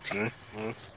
Okay, nice.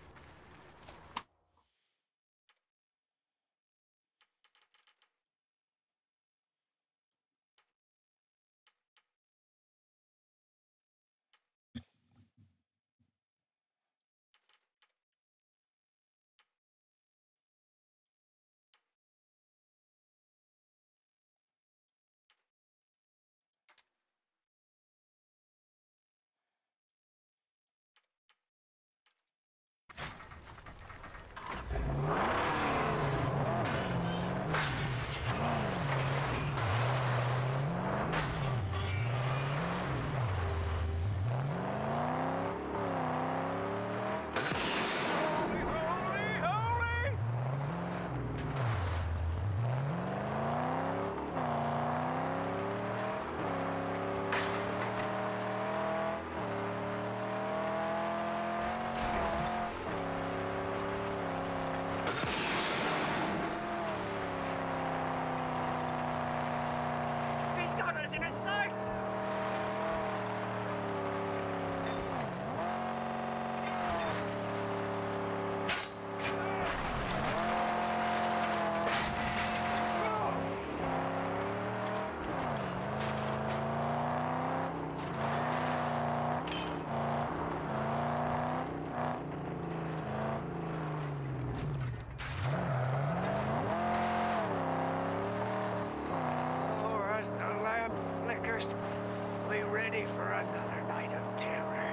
We ready for another night of terror?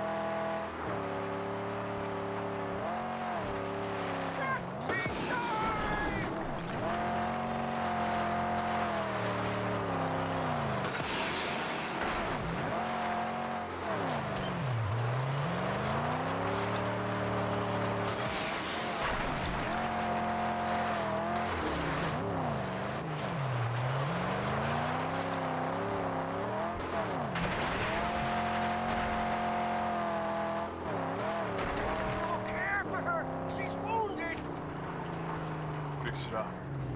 Fix it up.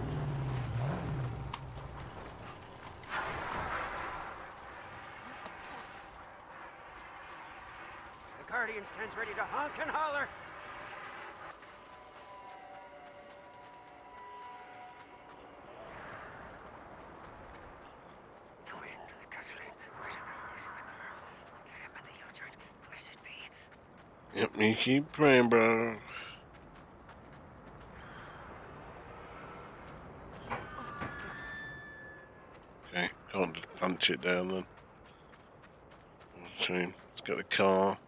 The Guardian stands ready to honk and holler. The wind, the gasoline, right in the house of the girl. Cam and the U-turn, blessed be. Yep, me keep praying, bro. Okay, can't just punch it down then. Shame. Let's get the car.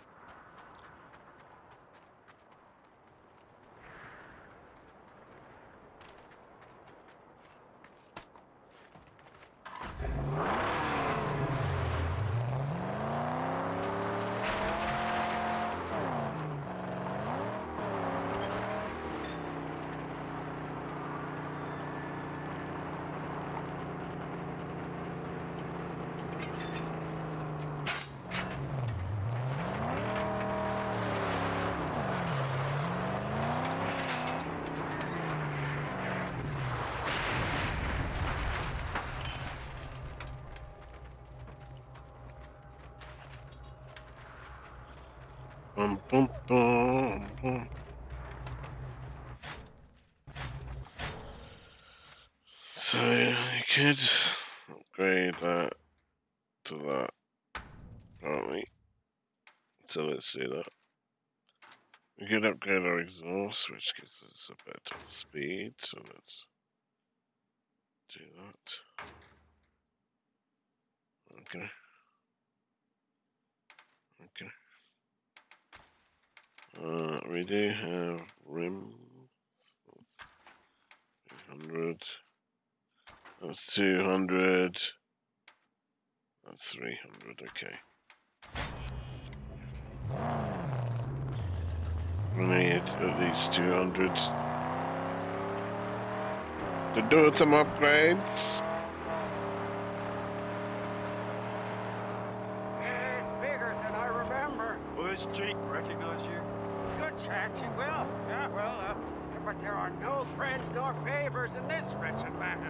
Boom, boom, boom, boom. So you could upgrade that to that, apparently. So let's do that. We could upgrade our exhaust, which gives us a better speed. So let's do that. Okay. Okay. We do have rims. That's 300. That's 200. That's 300. Okay. We need at least 200 to do some upgrades. It's bigger than I remember. Will this Jeet recognize you? Good chance he will. Yeah, well, but there are no friends nor favors in this wretched land.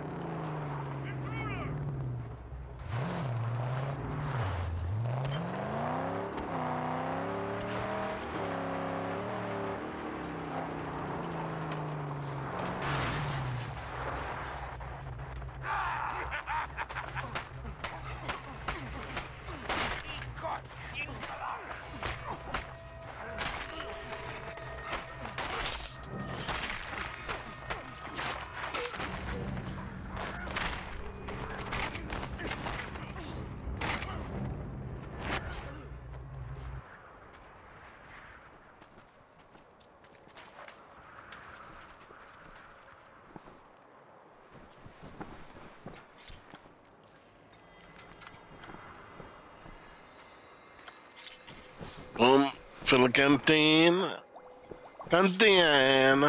For the canteen. Canteen.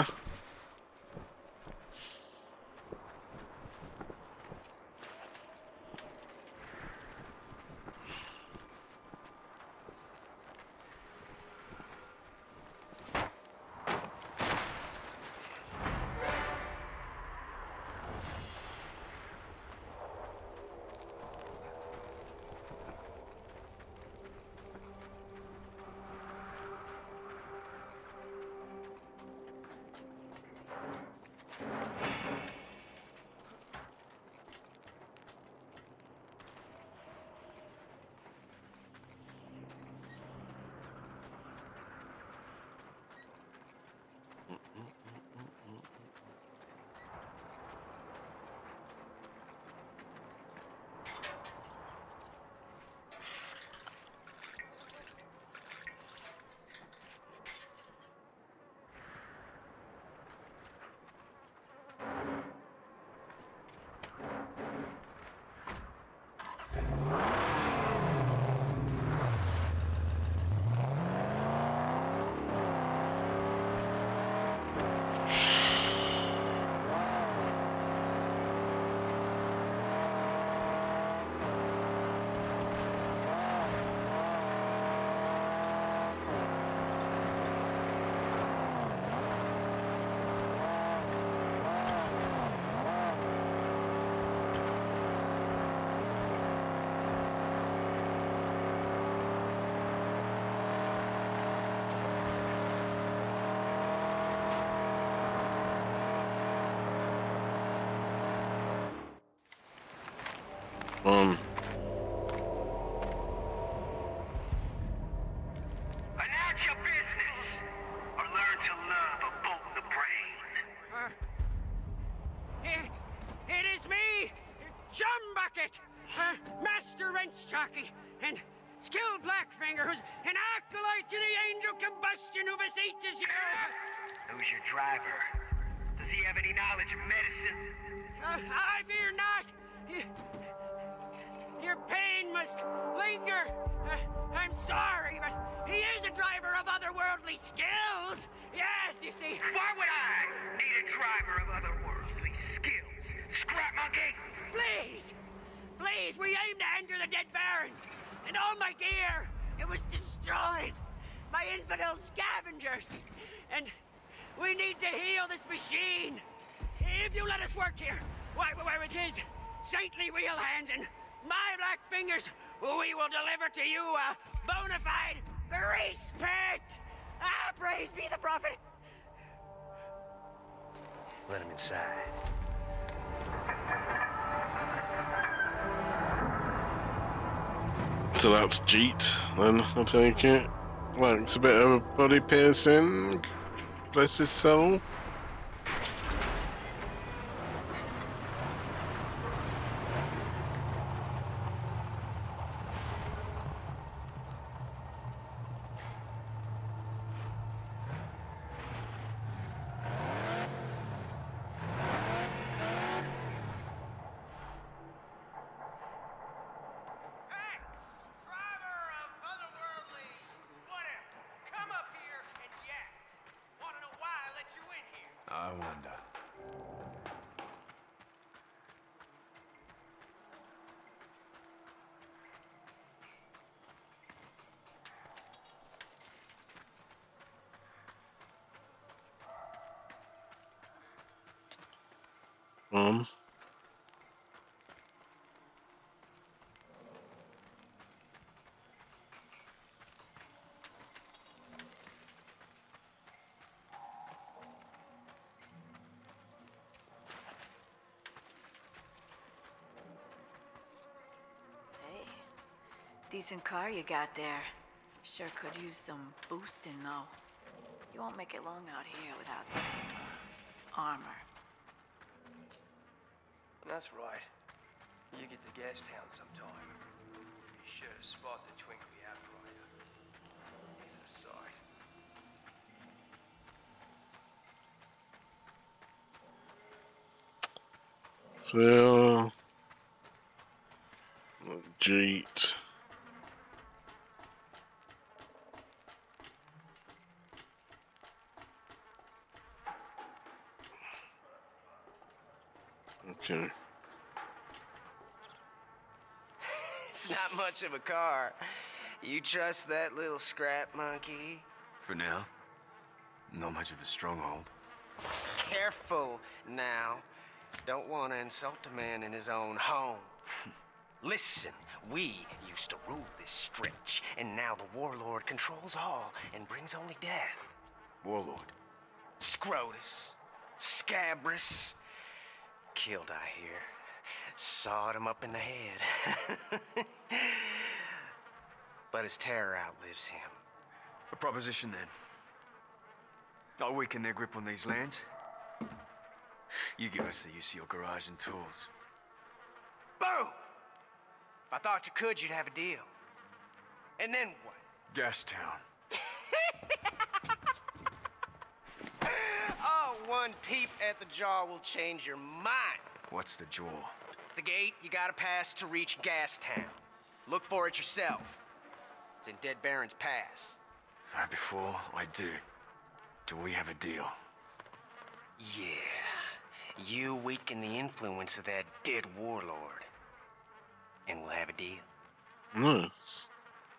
Announce your business, or learn to love a bolt in the brain. It is me, Chumbucket, Master Wrench Jockey, and Skill Blackfinger, who's an acolyte to the angel combustion who beseeches you. Who's your driver? Does he have any knowledge of medicine? I fear not. Your pain must linger. I'm sorry, but he is a driver of otherworldly skills. Yes, you see. Why would I need a driver of otherworldly skills? Scrap monkey! Please! Please, we aim to enter the Dead Barrens, and all my gear, it was destroyed by infidel scavengers. And we need to heal this machine. If you let us work here, why with his saintly wheel hands and my black fingers, we will deliver to you a bona fide grease pit. Ah, praise be the prophet. Let him inside. So that's Jeet, then, I take it. Likes a bit of a body piercing. Bless his soul. I wonder. Decent car you got there. Sure could use some boosting, though. You won't make it long out here without armor. That's right. You get to Gastown sometime. Be sure to spot the twinkly outrider. He's a sight. Phil. Jeet. Okay. It's not much of a car. You trust that little scrap monkey? For now, not much of a stronghold. Careful now. Don't want to insult a man in his own home. Listen, we used to rule this stretch, and now the warlord controls all and brings only death. Warlord. Scrotus, Scabrous. Killed, I hear. Sawed him up in the head. But his terror outlives him. A proposition then. I'll weaken their grip on these lands. You give us the use of your garage and tools. Boom! If I thought you could, you'd have a deal. And then what? Gastown. Oh, one peep at the jaw will change your mind. What's the jaw? It's a gate you gotta pass to reach Gastown. Look for it yourself. It's in Dead Baron's Pass. Before I do we have a deal? Yeah. You weaken the influence of that dead warlord. And we'll have a deal. Nice.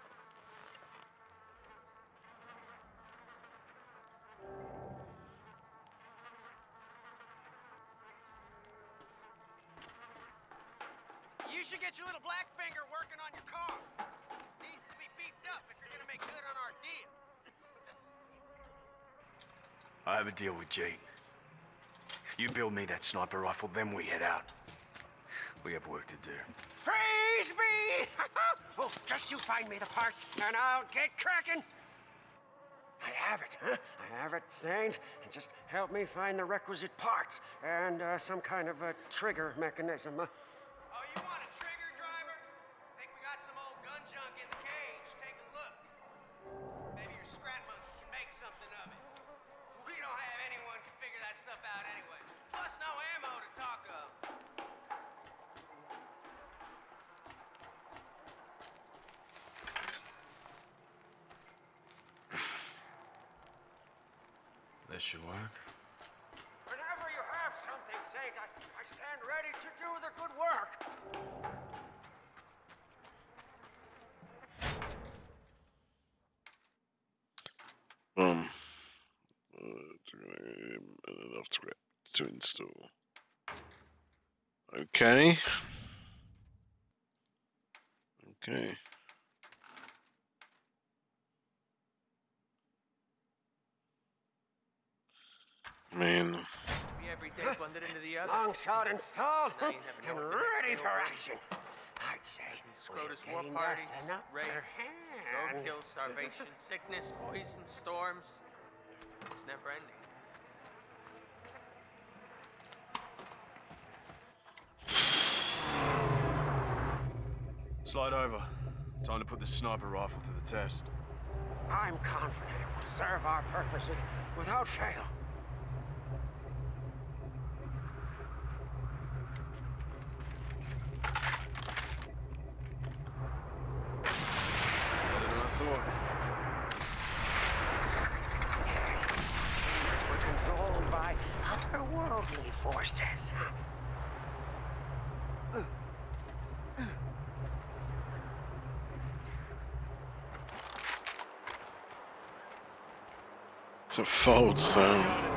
You should get your little black finger working on your car. Needs to be beefed up if you're gonna make good on our deal. I have a deal with Jeet. You build me that sniper rifle, then we head out. We have work to do. Praise be! Well, just you find me the parts, and I'll get cracking. I have it, huh? I have it, Saint. And just help me find the requisite parts and some kind of a trigger mechanism. Oh, you want a trigger, driver? Think we got some old gun junk in the cage. Take a look. Maybe your scrap monkey can make something of it. We don't have anyone can figure that stuff out anyway. Plus no ammo to talk of. This should work. Whenever you have something, Saint, I stand ready to do the good work. Enough script to install. Okay. Okay. Man. Be every day blended into the other. Long shot installed Now you never know and what the next ready day for will bring. action. I'd say Scrotus we've war gained parties, us an upper raids, hand. roadkill, starvation, sickness, poison, storms. It's never ending. Slide over. Time to put the sniper rifle to the test. I'm confident it will serve our purposes without fail. Better than I thought. We're controlled by otherworldly forces. It's a folds down.